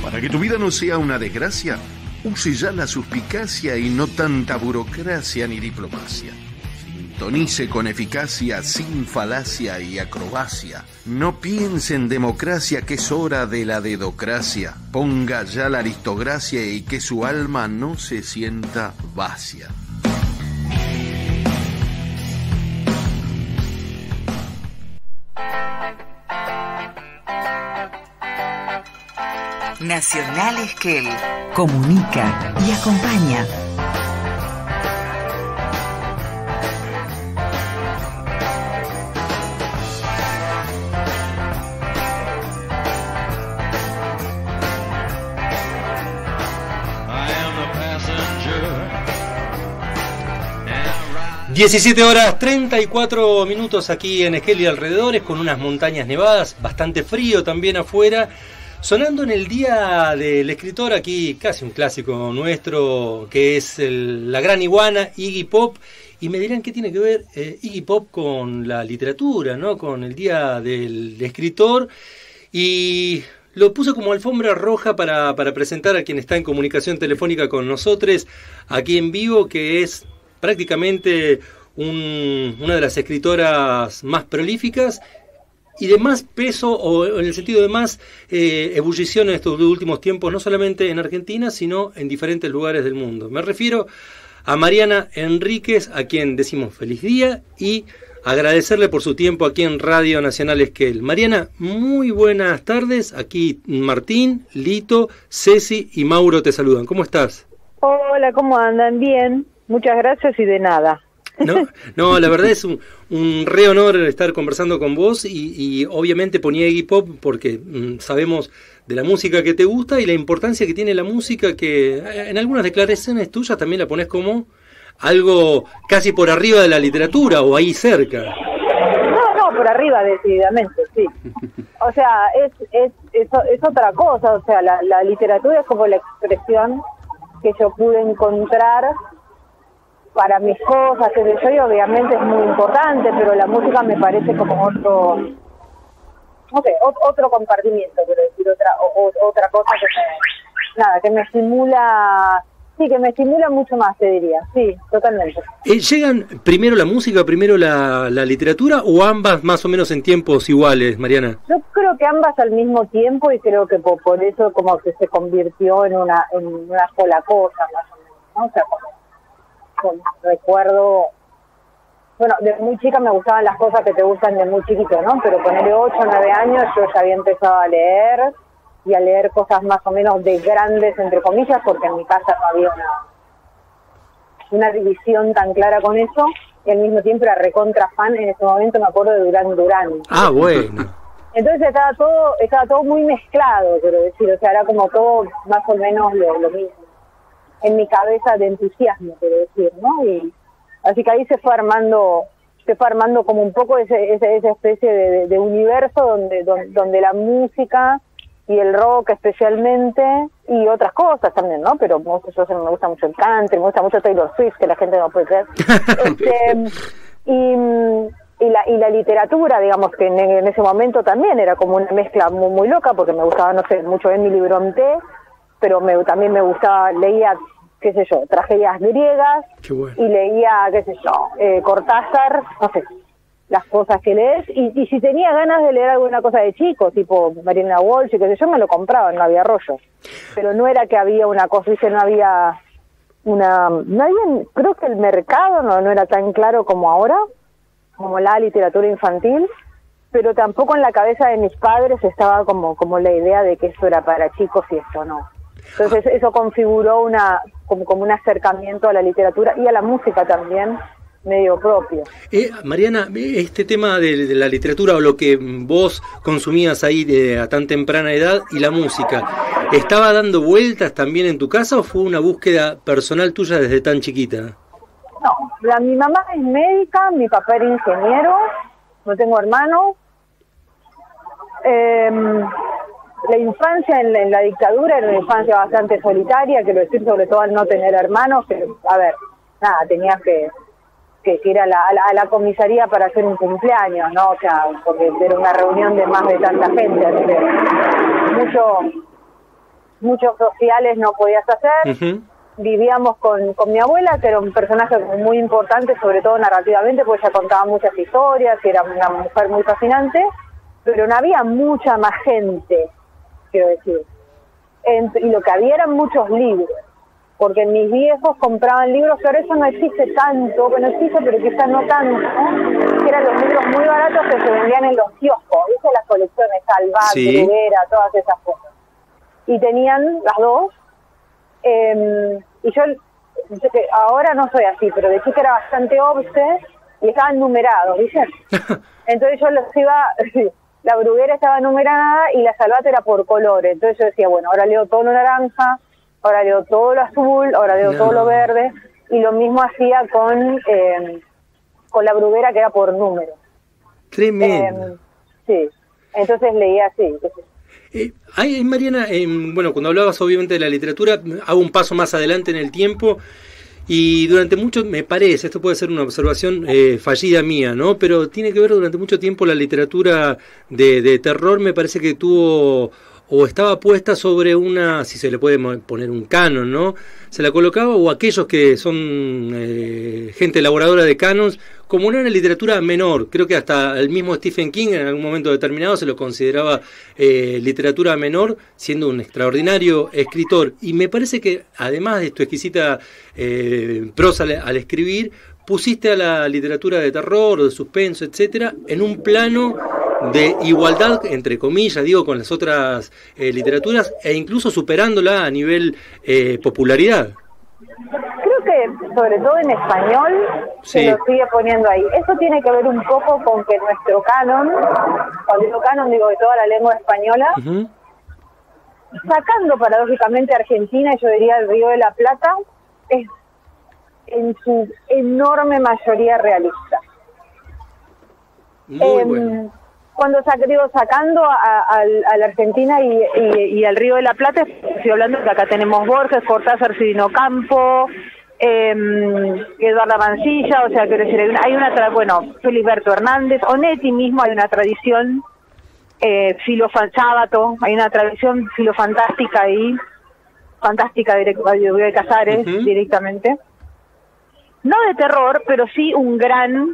Para que tu vida no sea una desgracia, use ya la suspicacia y no tanta burocracia ni diplomacia. Sintonice con eficacia, sin falacia y acrobacia. No piense en democracia, que es hora de la dedocracia. Ponga ya la aristocracia y que su alma no se sienta vacía. Nacional Esquel comunica y acompaña. Horas 17:34 aquí en Esquel y alrededores, con unas montañas nevadas, bastante frío también afuera. Sonando en el Día del Escritor, aquí casi un clásico nuestro, que es la gran iguana, Iggy Pop. Y me dirán qué tiene que ver Iggy Pop con la literatura, ¿no? Con el Día del Escritor. Y lo puse como alfombra roja para presentar a quien está en comunicación telefónica con nosotros aquí en vivo, que es prácticamente una de las escritoras más prolíficas y de más peso, o en el sentido de más ebullición en estos últimos tiempos, no solamente en Argentina, sino en diferentes lugares del mundo. Me refiero a Mariana Enríquez, a quien decimos feliz día y agradecerle por su tiempo aquí en Radio Nacional Esquel. Mariana, muy buenas tardes. Aquí Martín, Lito, Ceci y Mauro te saludan. ¿Cómo estás? Hola, ¿cómo andan? Bien. Muchas gracias y de nada. No, la verdad es un re honor estar conversando con vos y obviamente ponía Iggy Pop porque sabemos de la música que te gusta y la importancia que tiene la música, que en algunas declaraciones tuyas también la pones como algo casi por arriba de la literatura o ahí cerca. No, por arriba decididamente, sí. O sea, es otra cosa, o sea, la literatura es como la expresión que yo pude encontrar para mis cosas, que yo, y obviamente es muy importante, pero la música me parece como otro compartimiento, quiero decir, otra cosa que me estimula, sí, que me estimula mucho más, te diría, sí, totalmente. ¿Llegan primero la música, primero la literatura, o ambas más o menos en tiempos iguales, Mariana? Yo creo que ambas al mismo tiempo, y creo que por eso como que se convirtió en una sola cosa, más o menos, ¿no? O sea, recuerdo, bueno, de muy chica me gustaban las cosas que te gustan de muy chiquito, ¿no? Pero ponerle 8 o 9 años yo ya había empezado a leer, y a leer cosas más o menos de grandes, entre comillas, porque en mi casa no había una división tan clara con eso, y al mismo tiempo era recontra fan. En ese momento me acuerdo de Duran Duran. Ah, bueno. Entonces estaba todo muy mezclado, quiero decir, o sea, era como todo más o menos lo mismo en mi cabeza de entusiasmo, quiero decir, ¿no? Y así que ahí se fue armando como un poco esa especie de universo donde la música y el rock especialmente, y otras cosas también, ¿no? Pero me gusta mucho el country, me gusta mucho Taylor Swift, que la gente no puede creer. Y la literatura, digamos, que en ese momento también era como una mezcla muy, muy loca, porque me gustaba, no sé, mucho Emily Brontë, pero también me gustaba, leía, qué sé yo, tragedias griegas, bueno. Y leía, qué sé yo, Cortázar, no sé, las cosas que lees, y si tenía ganas de leer alguna cosa de chico, tipo Marina Walsh, qué sé yo, me lo compraba, no había rollo. Pero no era que había una cosa, no había, creo que el mercado no era tan claro como ahora, como la literatura infantil, pero tampoco en la cabeza de mis padres estaba como la idea de que esto era para chicos y esto no. Entonces eso configuró como un acercamiento a la literatura y a la música también, medio propio. Mariana, este tema de la literatura, o lo que vos consumías ahí a tan temprana edad, y la música, ¿estaba dando vueltas también en tu casa o fue una búsqueda personal tuya desde tan chiquita? No, mi mamá es médica, mi papá era ingeniero, no tengo hermanos. La infancia en la dictadura era una infancia bastante solitaria, quiero decir, sobre todo al no tener hermanos, pero, a ver, nada, tenías que ir a la comisaría para hacer un cumpleaños, ¿no? O sea, porque era una reunión de más de tanta gente, así que muchos sociales no podías hacer. Ujú. Vivíamos con mi abuela, que era un personaje muy importante, sobre todo narrativamente, porque ella contaba muchas historias y era una mujer muy fascinante, pero no había mucha más gente, quiero decir. Y lo que había eran muchos libros, porque mis viejos compraban libros, que ahora eso no existe tanto, bueno, existe, pero quizás no tanto, ¿no? Que eran los libros muy baratos que se vendían en los kioscos, ¿viste? Las colecciones, Salvat, Sí. Bruguera, todas esas cosas. Y tenían las dos. Y yo sé que ahora no soy así, pero de chica era bastante obse y estaban numerados, ¿viste? Entonces yo los iba, la Bruguera estaba numerada y la Salvat era por colores. Entonces yo decía, bueno, ahora leo todo lo naranja, ahora leo todo lo azul, ahora leo todo lo verde. Y lo mismo hacía con la Bruguera, que era por número. Tremendo. Sí, entonces leía así. Entonces, Mariana, bueno, cuando hablabas obviamente de la literatura, hago un paso más adelante en el tiempo y durante mucho, me parece, esto puede ser una observación fallida mía, ¿no? Pero tiene que ver durante mucho tiempo la literatura de terror, me parece que tuvo o estaba puesta sobre una, si se le puede poner un canon, ¿no? Se la colocaba, o aquellos que son gente elaboradora de canons, como una literatura menor. Creo que hasta el mismo Stephen King en algún momento determinado se lo consideraba literatura menor, siendo un extraordinario escritor. Y me parece que además de tu exquisita prosa al escribir, pusiste a la literatura de terror o de suspenso, etcétera, en un plano de igualdad, entre comillas, digo, con las otras literaturas, e incluso superándola a nivel popularidad. Creo que, sobre todo en español, Sí. se lo sigue poniendo ahí. Eso tiene que ver un poco con que nuestro canon, cuando digo canon digo de toda la lengua española, Uh-huh. sacando paradójicamente Argentina, yo diría el Río de la Plata, es en su enorme mayoría realista. Muy bueno. Cuando sacando a la Argentina y al Río de la Plata, estoy hablando de que acá tenemos Borges, Cortázar, Cirino Campo, Eduardo Mansilla, o sea, quiero decir, hay una, bueno, Filiberto Hernández, Onetti mismo, hay una tradición Sábato, hay una tradición filofantástica ahí, fantástica de Casares, Uh-huh. directamente. No de terror, pero sí un gran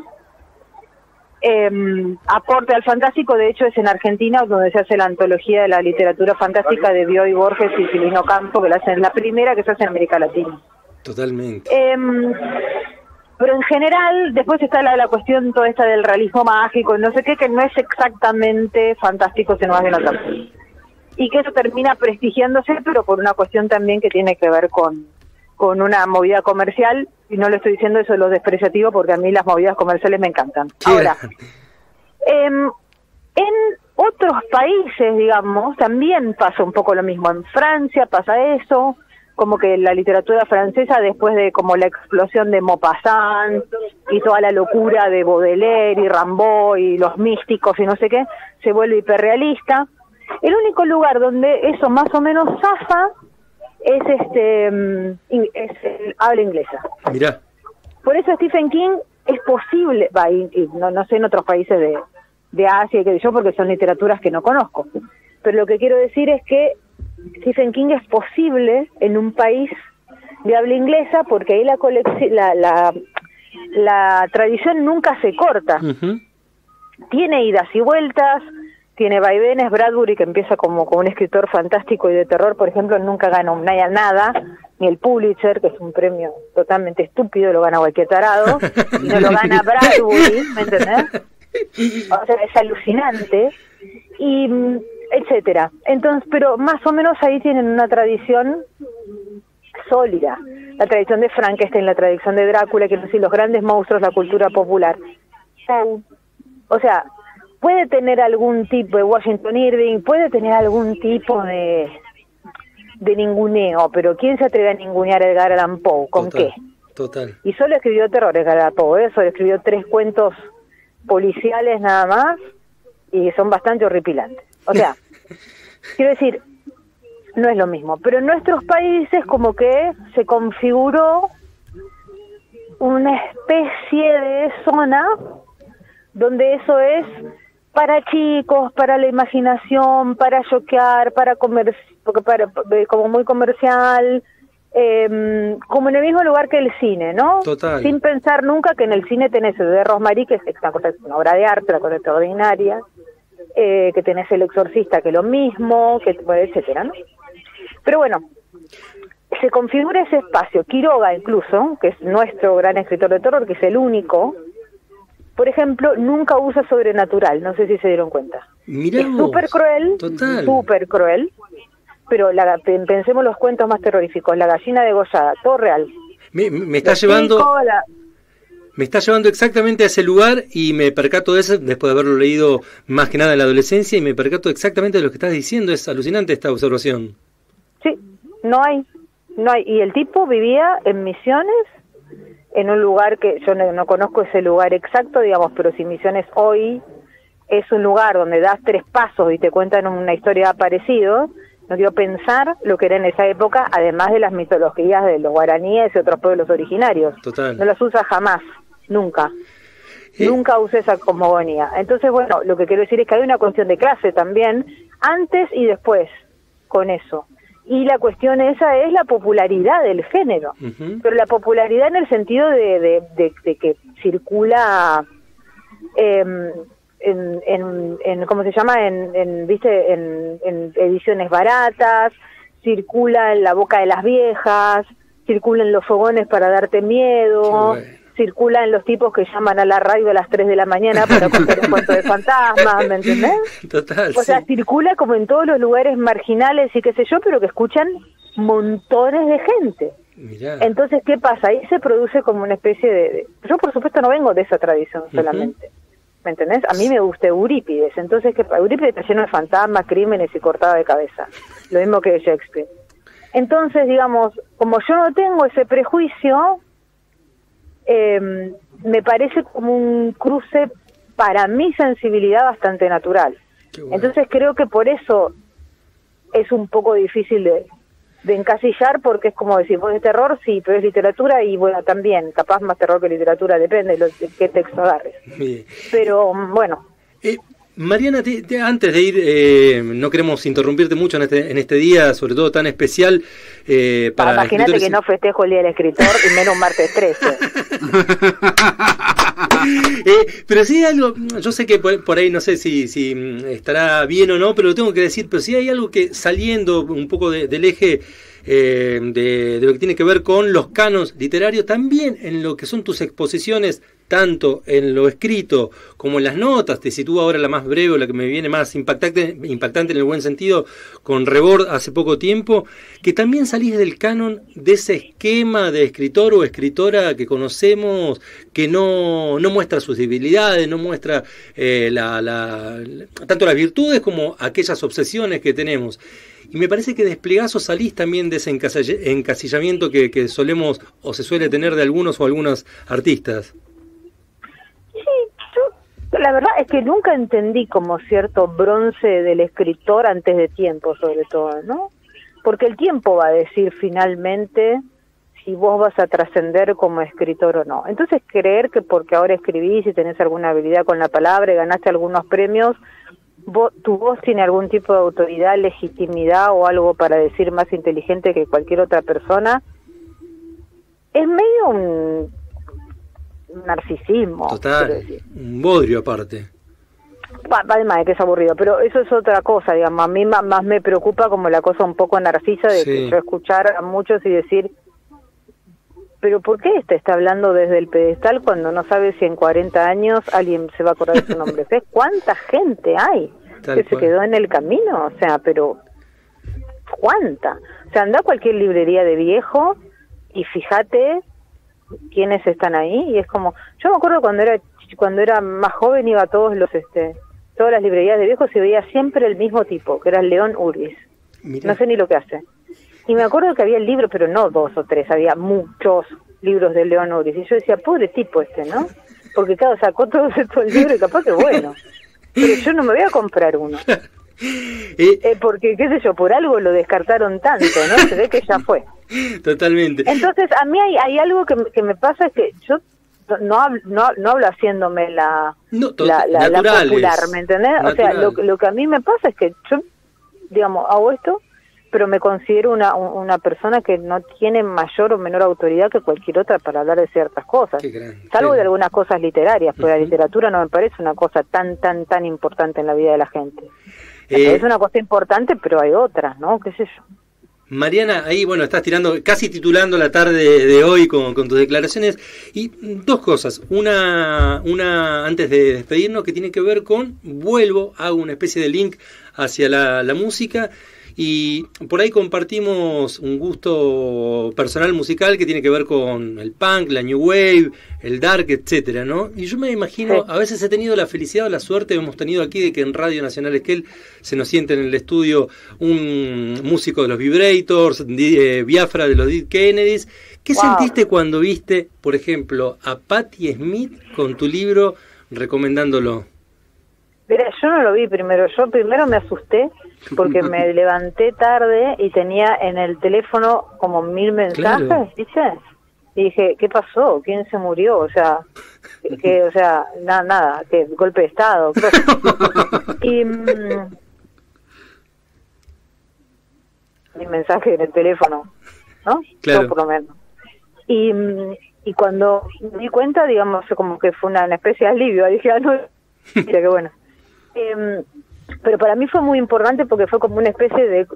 aporte al fantástico. De hecho es en Argentina donde se hace la antología de la literatura fantástica de Bioy Borges y Cirino Campo, que la hacen, la primera que se hace en América Latina. Totalmente. Pero en general, después está la cuestión toda esta del realismo mágico, no sé qué, que no es exactamente fantástico, sino más bien otra cosa. Y que eso termina prestigiándose, pero por una cuestión también que tiene que ver con una movida comercial, y no le estoy diciendo eso de lo despreciativo, porque a mí las movidas comerciales me encantan. Ahora, en otros países, digamos, también pasa un poco lo mismo. En Francia pasa eso, como que la literatura francesa, después de como la explosión de Maupassant y toda la locura de Baudelaire y Rimbaud y los místicos y no sé qué, se vuelve hiperrealista. El único lugar donde eso más o menos zafa es el habla inglesa. Mirá. Por eso Stephen King es posible, no sé en otros países de Asia, que yo, porque son literaturas que no conozco, pero lo que quiero decir es que Stephen King es posible en un país de habla inglesa, porque ahí la tradición nunca se corta. Uh-huh. Tiene idas y vueltas, tiene vaivenes. Bradbury, que empieza como un escritor fantástico y de terror, por ejemplo, nunca gana nada, ni el Pulitzer, que es un premio totalmente estúpido, lo gana cualquier tarado, y no lo gana Bradbury, ¿me entendés? O sea, es alucinante, y etcétera. Entonces, pero más o menos ahí tienen una tradición sólida, la tradición de Frankenstein, la tradición de Drácula, que es decir, los grandes monstruos de la cultura popular. O sea, puede tener algún tipo de Washington Irving, puede tener algún tipo de ninguneo, pero ¿quién se atreve a ningunear a Edgar Allan Poe? ¿Con Total, qué? Total. Y solo escribió terror Edgar Allan Poe, solo escribió 3 cuentos policiales nada más, y son bastante horripilantes. O sea, quiero decir, no es lo mismo, pero en nuestros países como que se configuró una especie de zona donde eso es para chicos, para la imaginación, para choquear, para comer, como muy comercial, como en el mismo lugar que el cine, ¿no? Total. Sin pensar nunca que en el cine tenés el de Rosemary, que es una obra de arte, una cosa extraordinaria, que tenés El Exorcista, que es lo mismo, que etcétera, ¿no? Pero bueno, se configura ese espacio. Quiroga incluso, que es nuestro gran escritor de terror, que es el único, por ejemplo, nunca usa sobrenatural, no sé si se dieron cuenta. Mirá es vos. súper cruel, súper cruel, pero pensemos los cuentos más terroríficos, La gallina degollada, todo real. Me está llevando... Me está llevando exactamente a ese lugar y me percato de eso, después de haberlo leído más que nada en la adolescencia, y me percato exactamente de lo que estás diciendo. Es alucinante esta observación. Sí, no hay. Y el tipo vivía en Misiones, en un lugar que yo no conozco ese lugar exacto, digamos, pero si Misiones hoy es un lugar donde das 3 pasos y te cuentan una historia parecida, no quiero pensar lo que era en esa época, además de las mitologías de los guaraníes y otros pueblos originarios. Total. No las usa jamás. Nunca usé esa cosmogonía. Entonces, bueno, lo que quiero decir es que hay una cuestión de clase también, antes y después, con eso. Y la cuestión esa es la popularidad del género, pero la popularidad en el sentido de que circula en ¿cómo se llama? ¿Viste? En ediciones baratas, circula en la boca de las viejas, circula en los fogones para darte miedo, circula en los tipos que llaman a la radio a las 3 de la mañana para contar un cuento de fantasmas, ¿me entendés? Total, o sea, circula como en todos los lugares marginales y qué sé yo, pero que escuchan montones de gente. Mirá. Entonces, ¿qué pasa? Ahí se produce como una especie de... Yo, por supuesto, no vengo de esa tradición solamente, ¿me entendés? A mí me gusta Eurípides, entonces Eurípides está lleno de fantasmas, crímenes y cortada de cabeza, lo mismo que Shakespeare. Entonces, digamos, como yo no tengo ese prejuicio... me parece como un cruce para mi sensibilidad bastante natural. Bueno. Entonces creo que por eso es un poco difícil de encasillar, porque es como decir, pues es terror, sí, pero es literatura y bueno, también, capaz más terror que literatura, depende de qué texto agarres. Bien. Pero bueno. Mariana, antes de ir, no queremos interrumpirte mucho en este día, sobre todo tan especial para imagínate que no festejo el Día del Escritor y menos un martes 13. Pero sí hay algo, yo sé que por ahí no sé si estará bien o no, pero lo tengo que decir, pero sí hay algo que saliendo un poco del eje de lo que tiene que ver con los canos literarios, también en lo que son tus exposiciones, tanto en lo escrito como en las notas. Te sitúo ahora la más breve, o la que me viene más impactante en el buen sentido, con Rebord hace poco tiempo, que también salís del canon de ese esquema de escritor o escritora que conocemos, que no muestra sus debilidades, no muestra tanto las virtudes como aquellas obsesiones que tenemos. Y me parece que desplegás o salís también de ese encasillamiento que solemos o se suele tener de algunos o algunas artistas. Sí, yo la verdad es que nunca entendí como cierto bronce del escritor antes de tiempo, sobre todo, ¿no? Porque el tiempo va a decir finalmente si vos vas a trascender como escritor o no. Entonces creer que porque ahora escribís y tenés alguna habilidad con la palabra y ganaste algunos premios, tu voz tiene algún tipo de autoridad, legitimidad o algo para decir más inteligente que cualquier otra persona, es medio un narcisismo. Total, un bodrio aparte. Además de que es aburrido, pero eso es otra cosa, digamos. A mí más me preocupa como la cosa un poco narcisa de que yo escuchar a muchos y decir, pero ¿por qué está hablando desde el pedestal cuando no sabe si en 40 años alguien se va a acordar de su nombre? ¿Sabes cuánta gente hay que se quedó en el camino? O sea, pero ¿cuánta? O sea, anda a cualquier librería de viejo y fíjate quiénes están ahí, y es como, yo me acuerdo cuando era más joven, iba a todas las librerías de viejos y veía siempre el mismo tipo, que era León Uris. Mirá. No sé ni lo que hace. Y me acuerdo que había el libro, pero no 2 o 3, había muchos libros de León Uris. Y yo decía, pobre tipo ¿no? Porque claro, sacó todo el libro y capaz que bueno. Pero yo no me voy a comprar uno. Porque, qué sé yo, por algo lo descartaron tanto, ¿no? Se ve que ya fue. Totalmente. Entonces, a mí hay algo que me pasa, es que yo no hablo haciéndome la naturales, popular, ¿me entendés? natural. O sea, lo que a mí me pasa es que yo, digamos, hago esto, pero me considero una persona que no tiene mayor o menor autoridad que cualquier otra para hablar de ciertas cosas, salvo de algunas cosas literarias, pero la literatura no me parece una cosa tan importante en la vida de la gente. Es una cosa importante, pero hay otras, ¿no? ¿Qué sé yo? Mariana, ahí bueno, estás casi titulando la tarde de hoy con tus declaraciones, y dos cosas, una antes de despedirnos, que tiene que ver con, hago una especie de link hacia la música, y por ahí compartimos un gusto personal musical que tiene que ver con el punk, la new wave, el dark, etcétera, ¿no? Y yo me imagino, a veces he tenido la felicidad o la suerte, hemos tenido aquí, de que en Radio Nacional Esquel se nos siente en el estudio un músico de los Vibrators, Biafra de los Dead Kennedys. ¿Qué sentiste cuando viste, por ejemplo, a Patti Smith con tu libro recomendándolo? Mira, yo no lo vi primero. Yo primero me asusté porque me levanté tarde y tenía en el teléfono como 1000 mensajes, ¿viste? Y dije, ¿qué pasó? ¿Quién se murió? O sea, nada, que golpe de estado. Y mi mensaje en el teléfono, ¿no? Claro. Yo por lo menos. Y cuando me di cuenta, digamos, como que fue una especie de alivio. Dije, no, mira qué bueno. Pero para mí fue muy importante porque fue como una especie de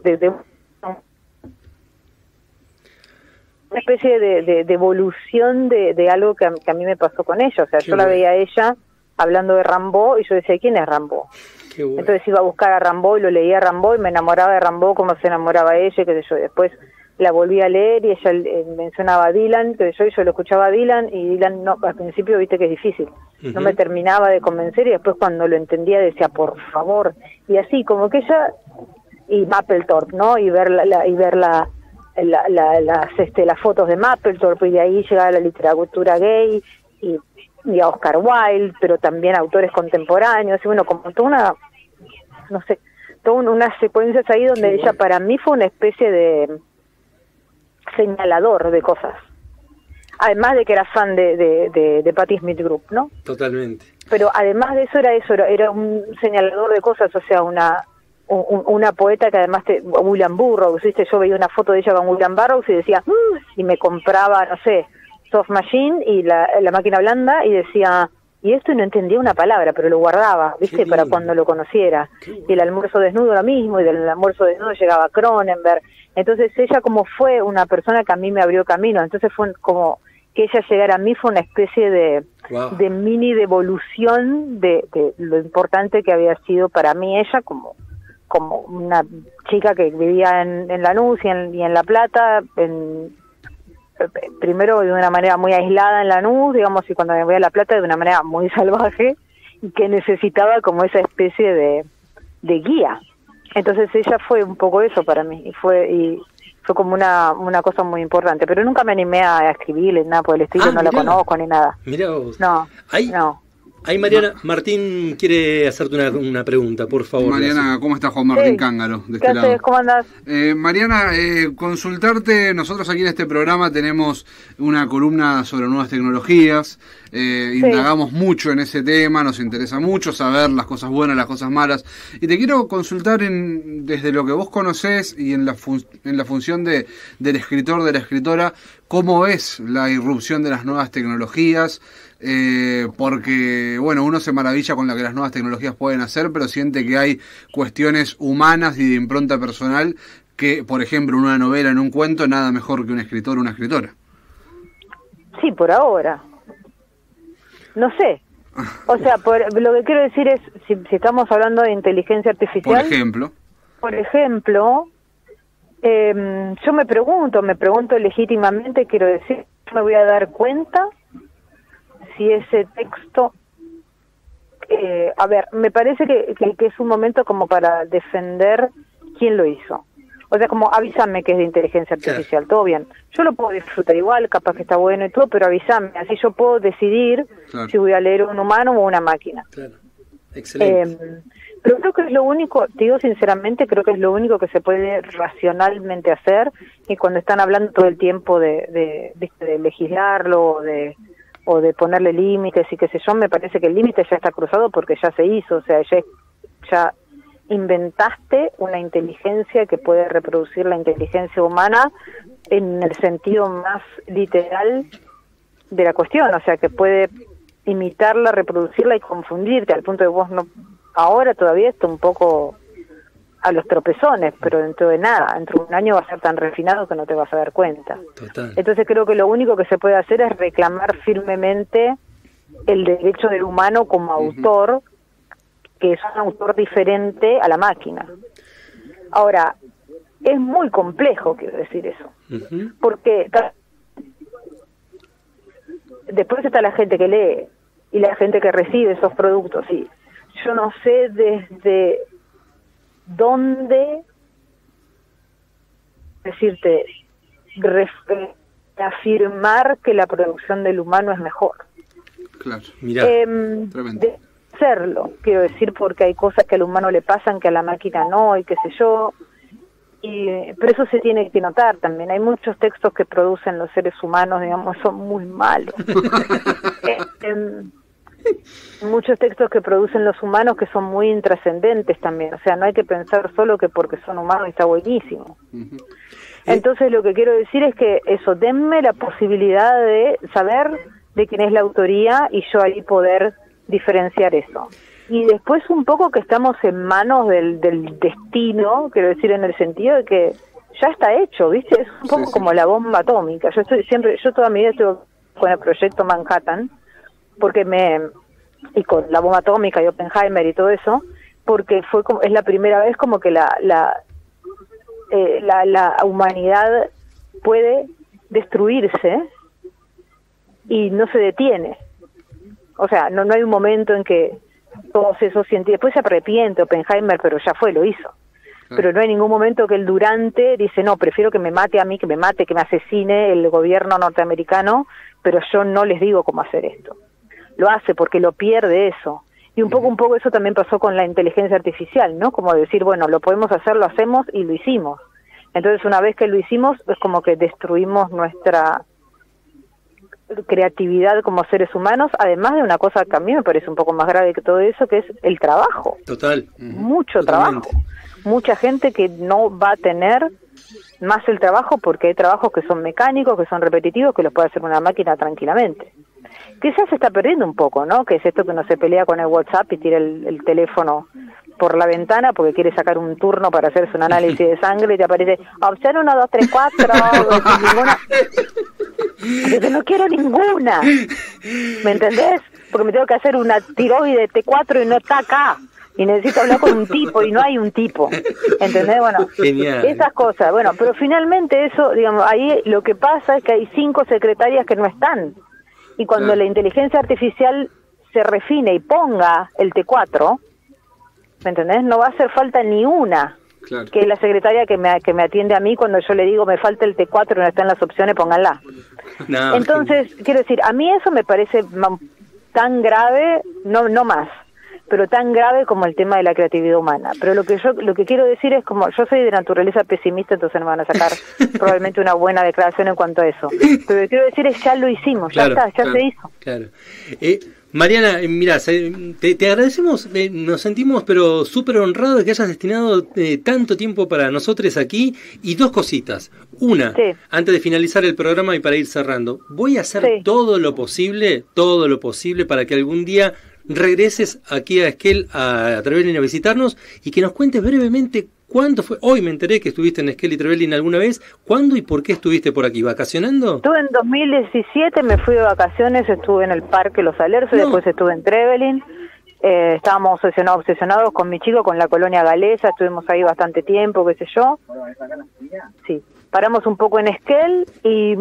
evolución de algo que a mí me pasó con ella. O sea, yo la veía a ella hablando de Rimbaud y yo decía, ¿quién es Rimbaud? Qué bueno. Entonces iba a buscar a Rimbaud y lo leía a Rimbaud y me enamoraba de Rimbaud como se enamoraba ella, qué sé yo. Después la volví a leer y ella mencionaba a Dylan, que yo lo escuchaba a Dylan, y Dylan no, al principio viste que es difícil, no me terminaba de convencer, y después cuando lo entendía decía, por favor, y así como que ella, y Mapplethorpe, ¿no? Y ver las fotos de Mapplethorpe, y de ahí llegaba la literatura gay, y a Oscar Wilde, pero también autores contemporáneos, y bueno, como toda una, no sé, todas unas secuencias ahí donde ella para mí fue una especie de señalador de cosas, además de que era fan de Patti Smith Group, ¿no? Totalmente. Pero además de eso era un señalador de cosas, o sea, una poeta que además William Burroughs, ¿viste? Yo veía una foto de ella con William Burroughs y decía, y me compraba, no sé, Soft Machine y la máquina blanda, y decía, y esto, y no entendía una palabra, pero lo guardaba, ¿viste? Para cuando lo conociera. Y el almuerzo desnudo lo mismo, y del almuerzo desnudo llegaba Cronenberg. Entonces ella, como fue una persona que a mí me abrió camino, entonces fue como que ella llegara a mí, fue una especie de mini devolución de lo importante que había sido para mí ella como una chica que vivía en Lanús y en La Plata, primero de una manera muy aislada en Lanús, digamos, y cuando me voy a La Plata de una manera muy salvaje, y que necesitaba como esa especie de guía. Entonces ella fue un poco eso para mí, y fue como una cosa muy importante, pero nunca me animé a escribirle nada por el estilo, no la conozco ni nada. Mirá vos. No. Ahí Mariana, Martín quiere hacerte una pregunta, por favor. Mariana, ¿cómo estás? Juan Martín Cángaro, de este lado. ¿Cómo andás? Mariana, consultarte, nosotros aquí en este programa tenemos una columna sobre nuevas tecnologías, indagamos mucho en ese tema, nos interesa mucho saber las cosas buenas, las cosas malas, y te quiero consultar desde lo que vos conocés y en la función del escritor, de la escritora, ¿cómo ves la irrupción de las nuevas tecnologías? Porque, bueno, uno se maravilla con lo que las nuevas tecnologías pueden hacer, pero siente que hay cuestiones humanas y de impronta personal que, por ejemplo, en una novela, en un cuento, nada mejor que un escritor o una escritora. Sí, por ahora. No sé. O sea, lo que quiero decir es, si estamos hablando de inteligencia artificial... Por ejemplo, yo me pregunto legítimamente, quiero decir, me voy a dar cuenta si ese texto, a ver, me parece que es un momento como para defender quién lo hizo. O sea, como avísame que es de inteligencia artificial, todo bien. Yo lo puedo disfrutar igual, capaz que está bueno y todo, pero avísame, así yo puedo decidir si voy a leer un humano o una máquina. Claro, excelente. Pero creo que es lo único, te digo sinceramente, creo que es lo único que se puede racionalmente hacer, y cuando están hablando todo el tiempo de legislarlo o o de ponerle límites y qué sé yo. Me parece que el límite ya está cruzado porque ya se hizo, o sea, ya inventaste una inteligencia que puede reproducir la inteligencia humana en el sentido más literal de la cuestión, o sea, que puede imitarla, reproducirla y confundirte al punto de vos no, ahora todavía está un poco a los tropezones, pero dentro de un año va a ser tan refinado que no te vas a dar cuenta. Total. Entonces creo que lo único que se puede hacer es reclamar firmemente el derecho del humano como autor, que es un autor diferente a la máquina. Ahora, es muy complejo, quiero decir eso, porque después está la gente que lee y la gente que recibe esos productos, y yo no sé desde dónde decirte, afirmar que la producción del humano es mejor. Claro. Mirá, De hacerlo, quiero decir, porque hay cosas que al humano le pasan que a la máquina no, y qué sé yo, pero eso se tiene que notar también. Hay muchos textos que producen los seres humanos, digamos, son muy malos. Muchos textos que producen los humanos que son muy intrascendentes también, o sea, no hay que pensar solo que porque son humanos está buenísimo. Entonces lo que quiero decir es que eso, denme la posibilidad de saber de quién es la autoría y yo ahí poder diferenciar eso. Y después un poco que estamos en manos del destino, quiero decir, en el sentido de que ya está hecho, ¿viste? Es un poco como la bomba atómica. Yo toda mi vida estuve con el proyecto Manhattan, porque y con la bomba atómica y Oppenheimer y todo eso, porque es la primera vez como que la humanidad puede destruirse y no se detiene. O sea, no hay un momento en que todos esos científicos, después se arrepiente Oppenheimer, pero ya fue, lo hizo. Pero no hay ningún momento que el durante dice, no, prefiero que me mate a mí, que me asesine el gobierno norteamericano, pero yo no les digo cómo hacer esto. Lo hace porque lo pierde eso. Y un poco eso también pasó con la inteligencia artificial, ¿no? Como decir, bueno, lo podemos hacer, lo hacemos y lo hicimos. Entonces, una vez que lo hicimos, es como que destruimos nuestra creatividad como seres humanos, además de una cosa que a mí me parece un poco más grave que todo eso, que es el trabajo. Total. Mucho Totalmente. trabajo. Mucha gente que no va a tener más el trabajo porque hay trabajos que son mecánicos, que son repetitivos, que los puede hacer una máquina tranquilamente. Quizás se está perdiendo un poco, ¿no? Que es esto que uno se pelea con el WhatsApp y tira el teléfono por la ventana porque quiere sacar un turno para hacerse un análisis de sangre y te aparece opción 1, 2, 3, 4, ninguna. Entonces no quiero ninguna, ¿me entendés? Porque me tengo que hacer una tiroide T4 y no está acá, y necesito hablar con un tipo y no hay un tipo, ¿entendés? Bueno, genial. Esas cosas, bueno, pero finalmente eso, digamos, ahí lo que pasa es que hay 5 secretarias que no están, y cuando la inteligencia artificial se refine y ponga el T4, ¿me entendés? No va a hacer falta ni una. Claro. Que es la secretaria que me atiende a mí cuando yo le digo me falta el T4 y no está en las opciones, pónganla. No, entonces, quiero decir, a mí eso me parece tan grave, no más, pero tan grave como el tema de la creatividad humana. Pero lo que quiero decir es, como yo soy de naturaleza pesimista, entonces no van a sacar probablemente una buena declaración en cuanto a eso. Pero lo que quiero decir es ya lo hicimos, claro, ya está, ya se hizo. Claro. Mariana, mirá, te agradecemos, nos sentimos pero súper honrados de que hayas destinado tanto tiempo para nosotros aquí, y 2 cositas. Una, antes de finalizar el programa y para ir cerrando, voy a hacer todo lo posible para que algún día regreses aquí a Esquel a Trevelin a visitarnos y que nos cuentes brevemente cuánto fue. Hoy me enteré que estuviste en Esquel y Trevelin alguna vez. ¿Cuándo y por qué estuviste por aquí? ¿Vacacionando? Estuve en 2017, me fui de vacaciones, estuve en el Parque Los Alerces, después estuve en Trevelin. Estábamos obsesionados con mi chico, con la colonia galesa, estuvimos ahí bastante tiempo, qué sé yo. Sí, paramos un poco en Esquel y...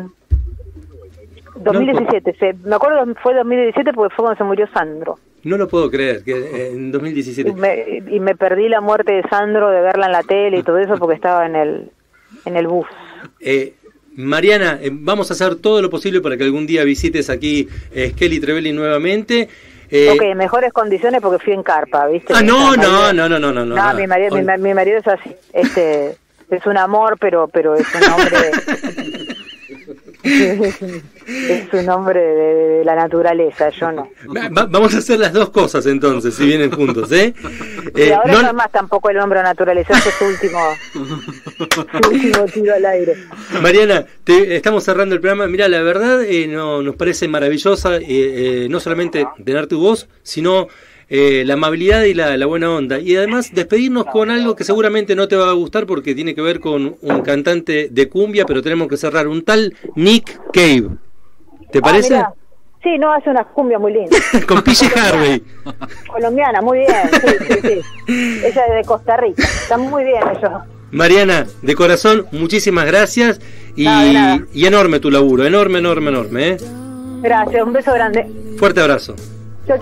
2017, me acuerdo que fue 2017 porque fue cuando se murió Sandro. No lo puedo creer, que en 2017. Y me perdí la muerte de Sandro, de verla en la tele y todo eso porque estaba en el bus. Mariana, vamos a hacer todo lo posible para que algún día visites aquí Esquel y Trevelin nuevamente. Ok, en mejores condiciones porque fui en carpa, ¿viste? No, mi marido es así, es un amor, pero es un hombre... Es un hombre de la naturaleza, yo no. Vamos a hacer las dos cosas entonces, si vienen juntos, ¿eh? Y ahora no es más tampoco el hombre de la naturaleza, ese es su último tiro al aire. Mariana, estamos cerrando el programa. Mira, la verdad nos parece maravillosa, no solamente tener tu voz, sino la amabilidad y la buena onda. Y además despedirnos con algo que seguramente no te va a gustar porque tiene que ver con un cantante de cumbia, pero tenemos que cerrar, un tal Nick Cave. ¿Te parece? Mirá. Sí, no, hace unas cumbias muy lindas. Con PJ Harvey. Colombiana, muy bien, sí. Ella es de Costa Rica, está muy bien ellos. Mariana, de corazón, muchísimas gracias y enorme tu laburo, enorme, ¿eh? Gracias, un beso grande. Fuerte abrazo. Chau.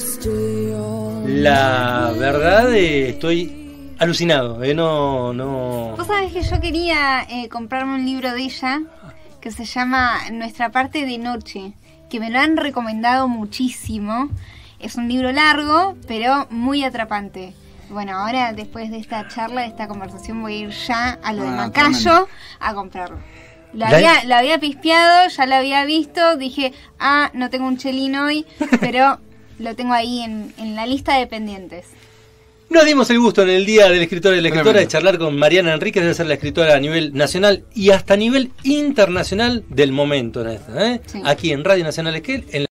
La verdad, estoy alucinado, no. Vos sabés que yo quería comprarme un libro de ella que se llama Nuestra parte de noche, que me lo han recomendado muchísimo. Es un libro largo, pero muy atrapante. Bueno, ahora después de esta charla, de esta conversación, voy a ir ya a lo de Macayo a comprarlo. La había pispeado, ya la había visto, dije, no tengo un chelín hoy, pero lo tengo ahí en la lista de pendientes. Nos dimos el gusto en el Día del Escritor y de la Escritora de charlar con Mariana Enríquez, de ser la escritora a nivel nacional y hasta a nivel internacional del momento, ¿eh? Sí. Aquí en Radio Nacional Esquel, en